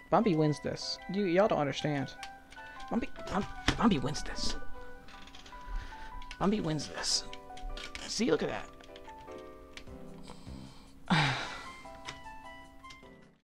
Bumpy wins this. Y'all don't understand. Bumpy wins this. Bumpy wins this. See, look at that.